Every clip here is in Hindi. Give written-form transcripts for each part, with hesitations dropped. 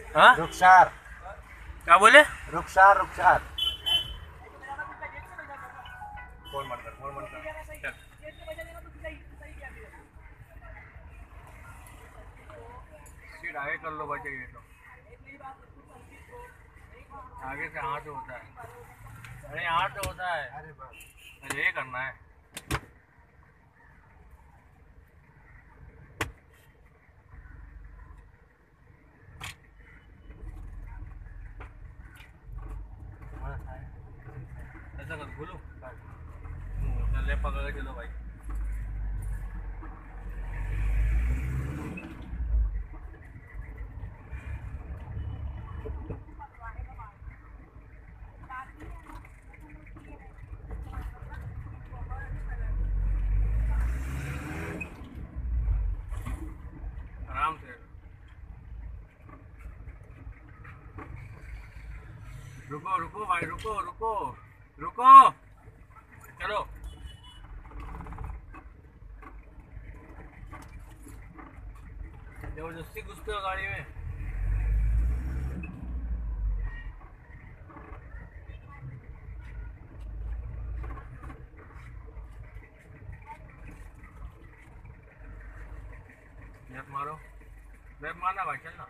हाँ रुखसार। क्या बोले? रुखसार रुखसार। फोन बंद कर, फोन बंद कर, चल। सीट आगे कर लो बच्चे, ये तो आगे से हाथ से होता है। अरे हाथ से होता है। अरे बस अरे ये करना है। ऐसा कर, खोलो। चल पकड़ के चलो भाई। आराम से रुको रुको भाई, रुको रुको रुको, चलो। जबरदस्ती घुसते हो गाड़ी में। लेफ्ट मारो, लेफ्ट मारना भाई, चलना।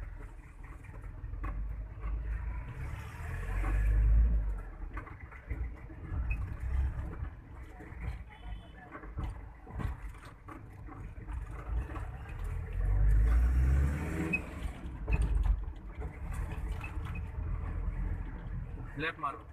लेफ्ट मारो।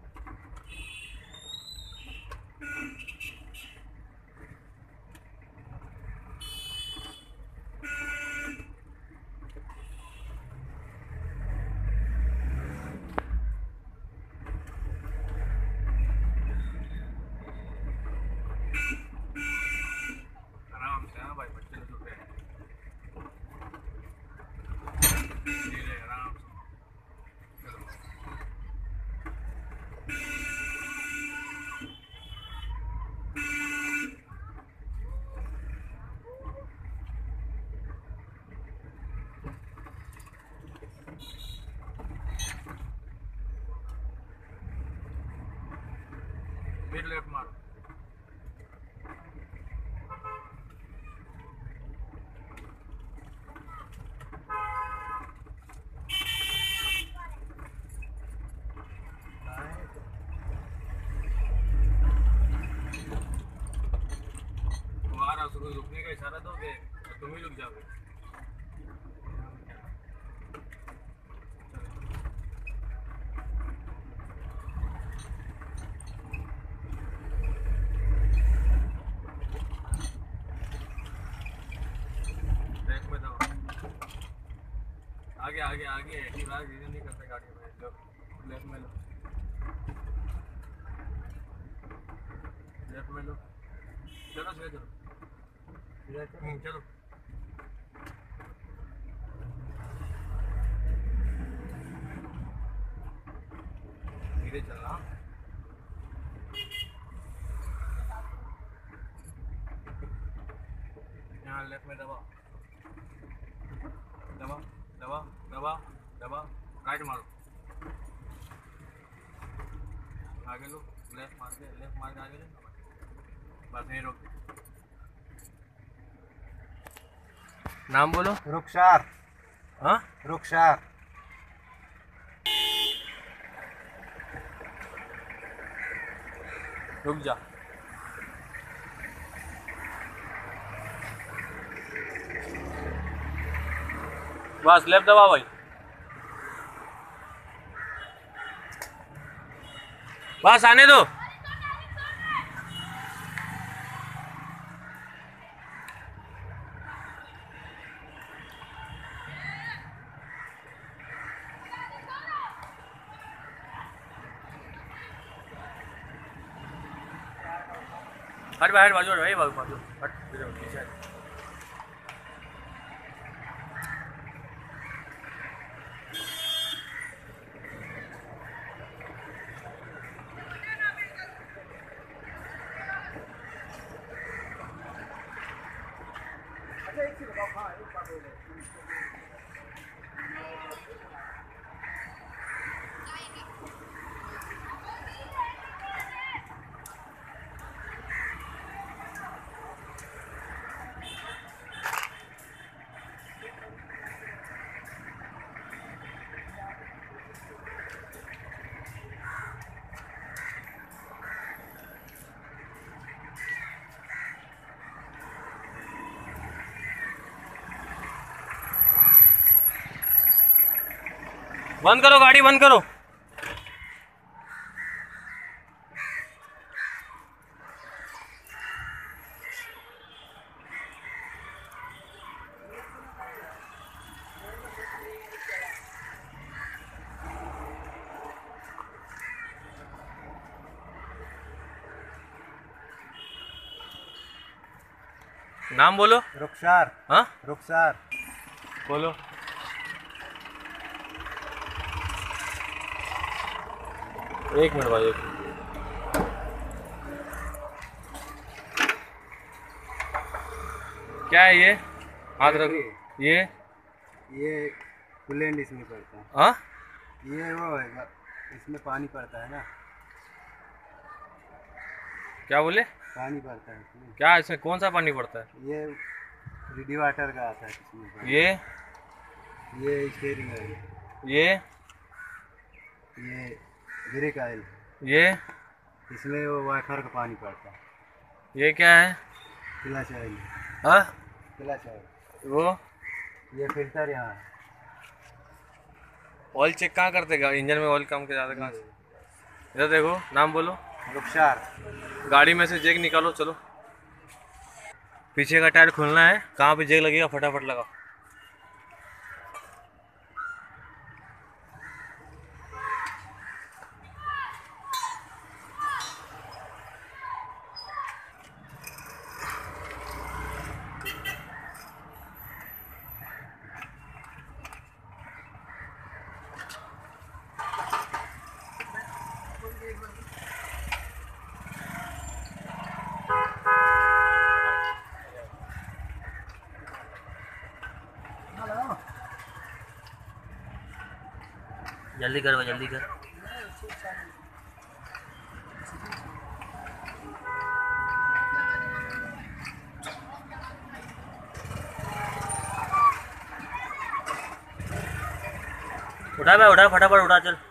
आराम से, हाँ भाई, बच्चे लोग छूटे हैं। धीरे आराम से चलो। फिर लेफ्ट मारो। तुम्हारा उसको रुकने का इशारा दोगे तो तुम ही रुक जाओगे। ब्रेक में दो, आगे आगे आगे, धीरे नहीं करते गाड़ी में। लो लेफ्ट में लो, लेफ्ट में लो, चलो सीधे चलो, चलो। धीरे चलना। यहाँ लेफ्ट में दबा, दबा दबा दबा दबा, राइट मारो, आगे लो, लेफ्ट मार के, लेफ्ट मार के आगे लो, बस यहीं रोक। नाम बोलो। रुखसार। हाँ रुखसार। रुक जा। बस लेफ्ट दबा भाई, बस आने दो। हट बाहर, बाजू भाई, बाजू बाजू हट, पीछे। बंद करो, गाड़ी बंद करो। नाम बोलो। रुखसार। हाँ, रुखसार। बोलो। एक मिनट भाई, एक मिनट। क्या है ये? हाथ रख। ये कूलेंट इसमें पड़ता है। हाँ, ये वो है, इसमें पानी पड़ता है ना। क्या बोले? पानी पड़ता है इसमें। क्या इसमें कौन सा पानी पड़ता है? ये रिडी वाटर का आता है इसमें। ये स्टीयरिंग ऑयल। ये ब्रेक ऑयल। ये इसमें वो वाइफर का पानी पड़ता है। ये क्या है? Clutch oil. हाँ, क्लच ऑयल। वो ये फिल्टर यहाँ है। ऑयल चेक कहाँ करते हैं? इंजन में ऑयल कम के ज़्यादा कहाँ से? इधर देखो, नाम बोलो। रुखसार। गाड़ी में से जैक निकालो, चलो। पीछे का टायर खोलना है, कहाँ पे जैक लगेगा फटाफट लगाओ। जल्दी कर भाई, जल्दी कर। उठा भाई, उठा फटाफट, उठा चल।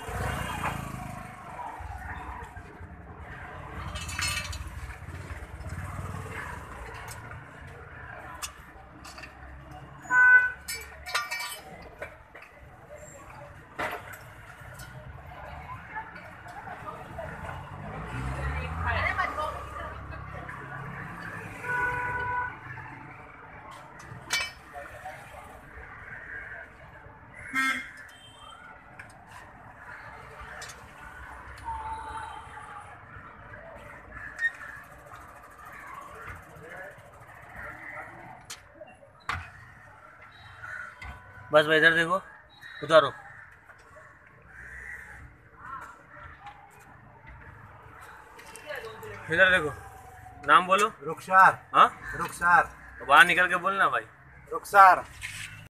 बस भाई, इधर देखो, उतारो। इधर देखो, नाम बोलो। रुखसार। हाँ, रुखसार। बाहर निकल के बोलना भाई। रुखसार।